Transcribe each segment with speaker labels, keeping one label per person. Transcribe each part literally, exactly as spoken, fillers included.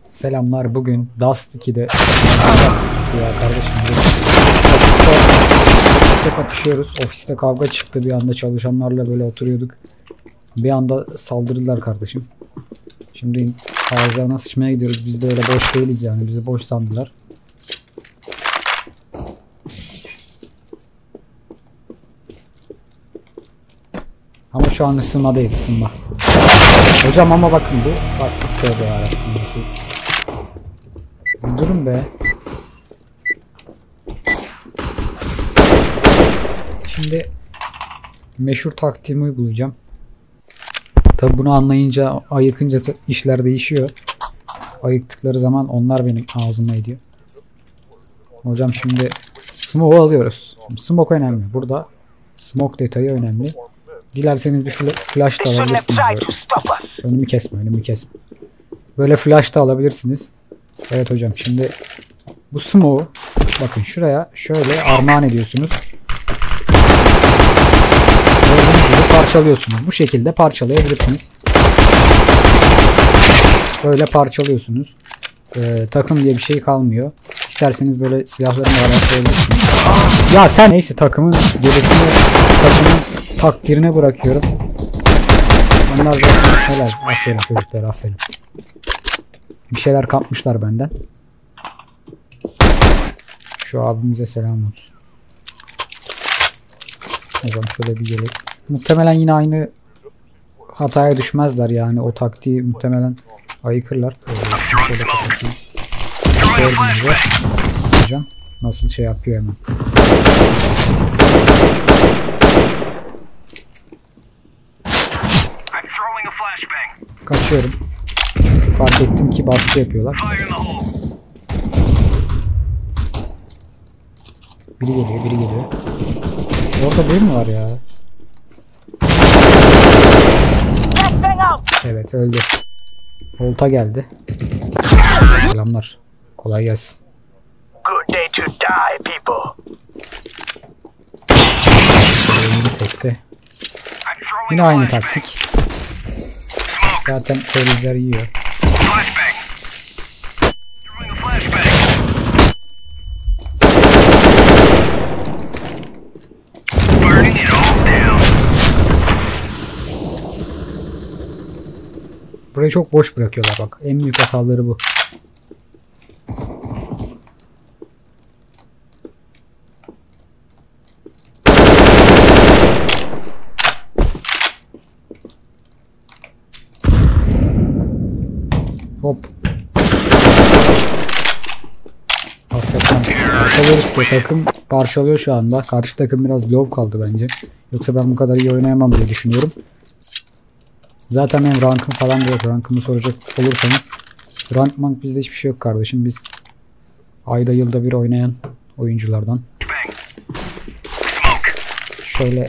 Speaker 1: Selamlar, bugün Dust iki'de Dust ikisi ya kardeşim. Ofiste, ofiste kapışıyoruz. Ofiste kavga çıktı, bir anda çalışanlarla böyle oturuyorduk. Bir anda saldırdılar kardeşim. Şimdi ağızlarına sıçmaya gidiyoruz. Biz de öyle boş değiliz yani. Bizi boş sandılar. Ama şu an ısınmadayız, ısınma. Hocam ama bakın bu. Bak tövbe yarabbim. Durun be. Şimdi meşhur taktiğimi uygulayacağım. Tabi bunu anlayınca, ayıkınca işler değişiyor. Ayıktıkları zaman onlar benim ağzıma ediyor. Hocam şimdi smoke alıyoruz. Smoke önemli. Burada smoke detayı önemli. Dilerseniz bir flash da alabilirsiniz böyle. Önümü kesme, önümü kesme. Böyle flash da alabilirsiniz. Evet hocam, şimdi bu smoke'u bakın şuraya şöyle armağan ediyorsunuz. Gördüğünüz gibi parçalıyorsunuz. Bu şekilde parçalayabilirsiniz. Böyle parçalıyorsunuz. Ee, takım diye bir şey kalmıyor. İsterseniz böyle silahlarını araştırabilirsiniz. Ya sen neyse, takımın gerisini takımın takdirine bırakıyorum. Onlar zaten helal. Aferin çocuklar, aferin. Bir şeyler kapmışlar benden. Şu abimize selam olsun. Hocam şöyle bir gelip. Muhtemelen yine aynı hataya düşmezler yani. O taktiği muhtemelen ayıkırlar. Şöyle kapatayım. Gördüğünüzde hocam nasıl şey yapıyor hemen. Kaçıyorum. Çünkü fark ettim ki baskı yapıyorlar. Biri geliyor, biri geliyor. Orada bir mi var ya? Evet, öldü. Volta geldi. Selamlar. Kolay gelsin. Yeni teste. Yine aynı taktik. Zaten polisler yiyor. Burayı çok boş bırakıyorlar bak. En büyük hataları bu. Hop. Hakikaten parçalıyoruz ki takım parçalıyor şu anda. Karşı takım biraz low kaldı bence. Yoksa ben bu kadar iyi oynayamam diye düşünüyorum. Zaten benim rankım falan da yok. Rankımı soracak olursanız. Rank mank bizde hiçbir şey yok kardeşim. Biz ayda yılda bir oynayan oyunculardan. Şöyle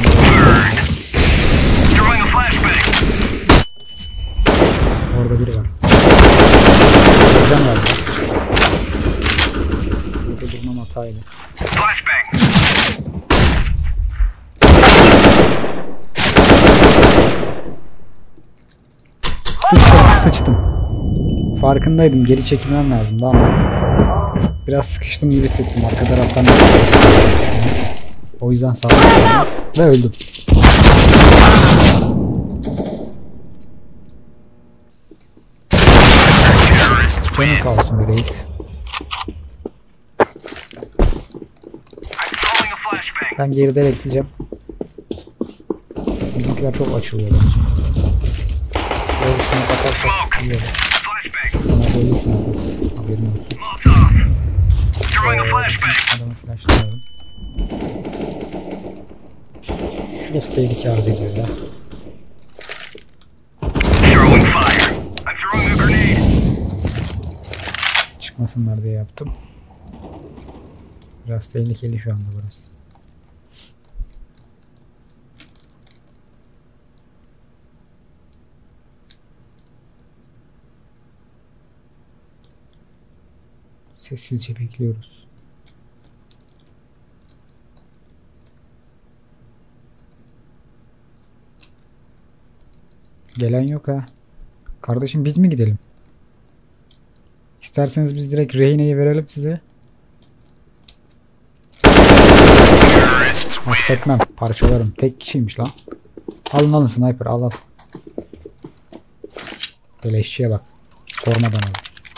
Speaker 1: orada biri var. Hocam var. Burada durmam hataydı. Sıçtım, sıçtım. Farkındaydım. Geri çekilmem lazımdı ama biraz sıkıştım gibi hissettim arka taraftan. O yüzden sağ ve öldüm. Canın sağ olsun be reis. Ben geride bekleyeceğim. Bizimkiler çok açılıyor bence. Şöyle üstüne katarsak iyi olur. Sana koyuyorsun abi. Haberin olsun. Ee, adamı flashlayalım. Şurası tehlike arz ediyor ya. Çıkmasınlar diye yaptım. Biraz tehlikeli şu anda burası. Sessizce bekliyoruz. Gelen yok ha. Kardeşim biz mi gidelim? İsterseniz biz direkt rehineyi verelim size. Affetmem. Parçalarım. Tek kişiymiş lan. Alın alın sniper. Al al. Beleşçiye bak. Sormadan al.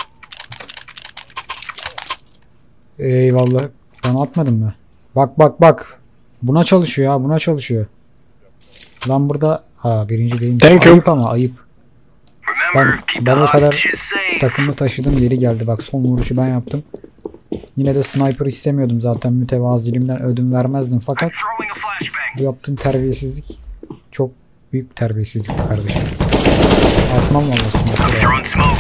Speaker 1: Eyvallah. Bana atmadın mı? Bak bak bak. Buna çalışıyor ha. Buna çalışıyor. Lan burada. Ha birinci değilmiş. Ayıp ama ayıp. Ben, ben o kadar takımı taşıdım, yeri geldi. Bak son vuruşu ben yaptım. Yine de sniper istemiyordum zaten, mütevaziliğimden ödün vermezdim fakat bu yaptığın terbiyesizlik çok büyük terbiyesizlik kardeşim. Atmam vallahi sniper'ı.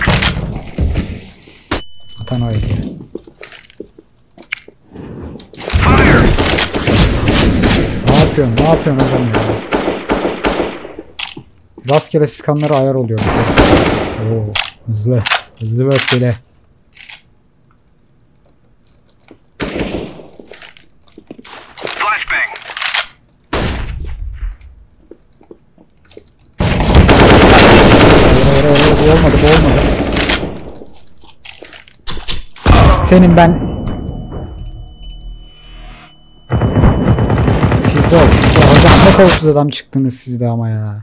Speaker 1: Atan ayıp. Ne yapıyorsun? Ne yapıyorsun hocam ya? Rastgele skanlara ayar oluyor. Oo, hızlı. Hızlı ve öfkeli. Bu olmadı, bu olmadı. Senin ben... Sizde ol, sizde. Hocam ne kolsuz adam çıktınız sizde ama ya.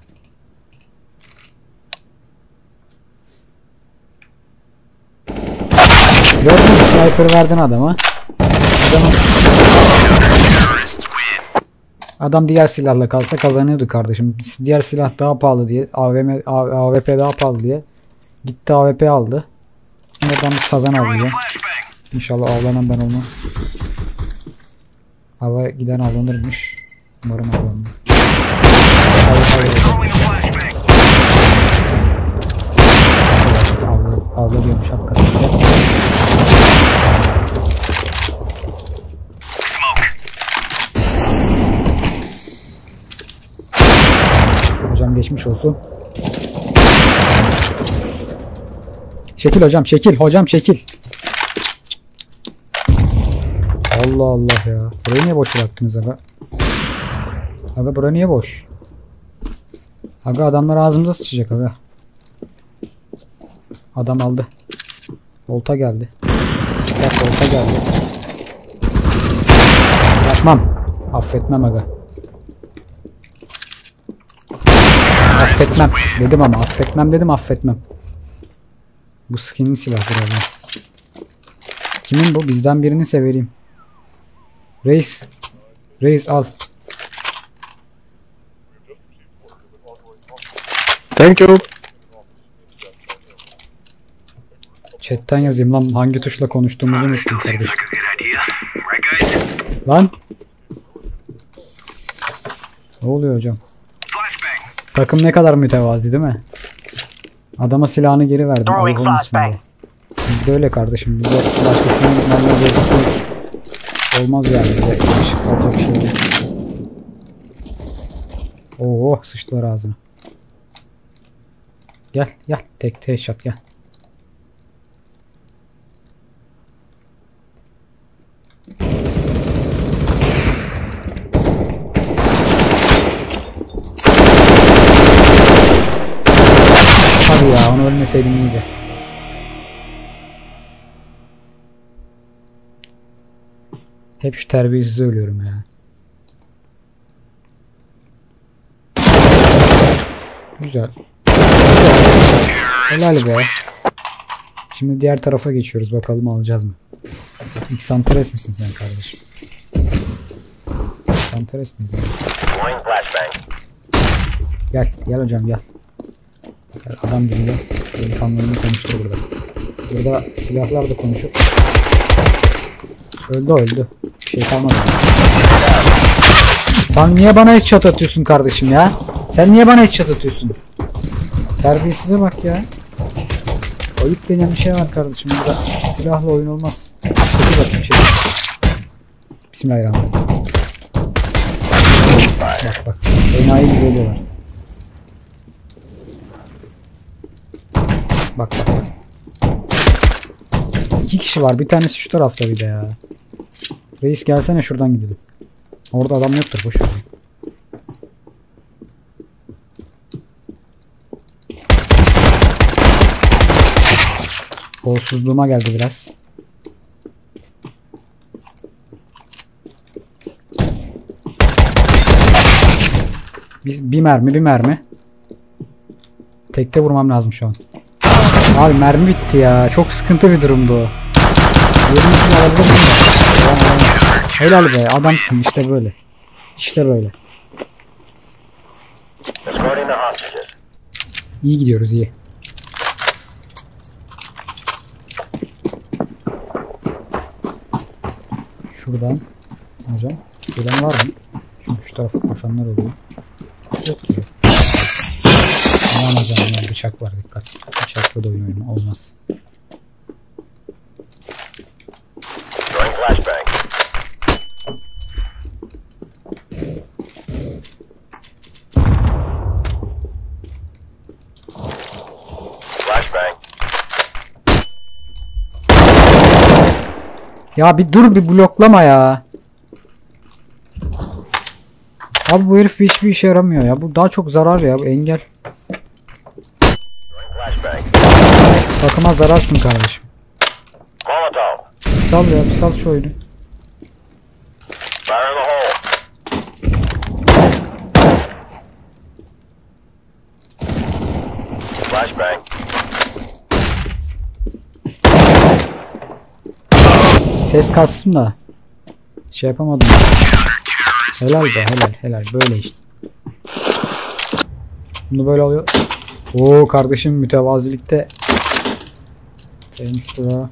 Speaker 1: Gördün mü? Sniper verdin adama. Adamın... Adam diğer silahla kalsa kazanıyordu kardeşim. Diğer silah daha pahalı diye, A V M, A W P daha pahalı diye gitti A W P aldı. Oradan bir sazan alacağım. İnşallah avlanan ben olmam. Hava giden avlanırmış. Umarım avlanır. Avla, avla diyormuş hakikaten. Hocam geçmiş olsun. Çekil hocam, çekil. Hocam çekil. Allah Allah ya. Burayı niye boş bıraktınız aga? Aga burası niye boş? Aga adamlar ağzımıza sıçacak aga. Adam aldı. Volta geldi. Bak volta geldi. Yapmam. Affetmem aga. Affetmem. Dedim ama affetmem dedim, affetmem. Bu skin'in silahı herhalde. Kimin bu? Bizden birini severeyim. Reis. Reis al.
Speaker 2: Thank you.
Speaker 1: Chat'ten yazayım lan, hangi tuşla konuştuğumuzu unuttum kardeşim. Lan. Ne oluyor hocam? Takım ne kadar mütevazi değil mi? Adama silahını geri verdim. Ayıp olmasın diye. Bizde öyle kardeşim. Bizde başkasının malına bozukluğu olmaz yani. Bize kalacak bir şey değil. Oo, sıçtılar ağzına. Gel gel. Tek tek shot gel. Hadi ya, onu ölmeseydim iyiydi. Hep şu terbiyesiz ölüyorum ya. Güzel. Helal be. Şimdi diğer tarafa geçiyoruz. Bakalım alacağız mı? Xantares misin sen kardeşim? Xantares miyiz? Gel. Gel hocam gel. Gel adam gibi gel. Benim kanlarımı konuştu burada. Burada silahlar da konuşup. Öldü öldü. Bir şey kalmadı. Sen niye bana hiç çat atıyorsun kardeşim ya? Sen niye bana hiç çat atıyorsun? Terbiyesize bak ya. Ayıp denen bir şey var kardeşim. Burada silahla oyun olmaz. Çok bakayım şey. Bismillahirrahmanirrahim. Bak bak. Enayi gibi oluyorlar. Bak bak bak. İki kişi var. Bir tanesi şu tarafta bir de ya. Reis gelsene şuradan gidelim. Orada adam yoktur. Boş ver. Kolsuzluğuma geldi biraz. Bir, bir mermi bir mermi. Tekte vurmam lazım şu an. Abi mermi bitti ya. Çok sıkıntı bir durumdu o. Yerini alabilir miyim? Helal be, adamsın, işte böyle. İşte böyle. İyi gidiyoruz, iyi. Şuradan hocam. Gelen var mı? Çünkü şu tarafa koşanlar oluyor. Yok gibi. Aman hocam ya, bıçak var, dikkat. Bıçakla da oyun oynama olmaz. Ya bir dur, bir bloklama ya. Abi bu herif hiçbir işe yaramıyor ya. Bu daha çok zarar ya, bu engel. Takıma zararsın kardeşim. Bir sal ya, bir sal şu oyunu. Ses kastım da şey yapamadım. Helal be, helal helal, böyle işte. Bunu böyle oluyor. Oo kardeşim, mütevazilikte. Thanks bro.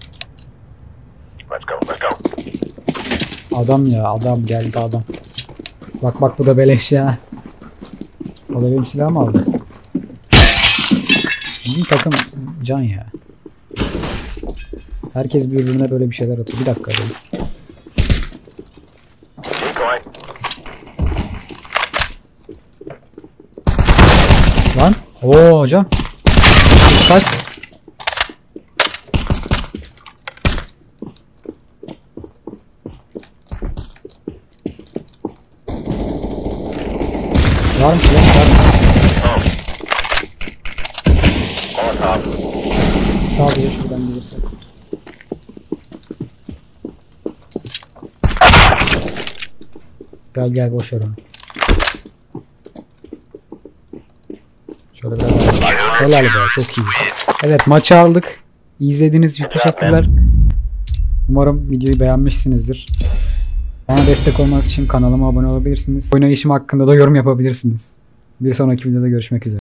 Speaker 1: Adam ya, adam geldi adam. Bak bak, bu da beleş ya. O da benim silahımı aldı. Bizim takım can ya. Herkes birbirine böyle bir şeyler atıyor. Bir dakika reis. Lan. Oo hocam. Kaç. Var mı silah? Var mı? Sadece şuradan gelirsek. Gel gel, boş ver onu. Şöyle biraz daha. Helal be, çok iyiyiz. Evet, maçı aldık. İzlediğiniz için teşekkürler. Umarım videoyu beğenmişsinizdir. Bana destek olmak için kanalıma abone olabilirsiniz. Oynayışım hakkında da yorum yapabilirsiniz. Bir sonraki videoda görüşmek üzere.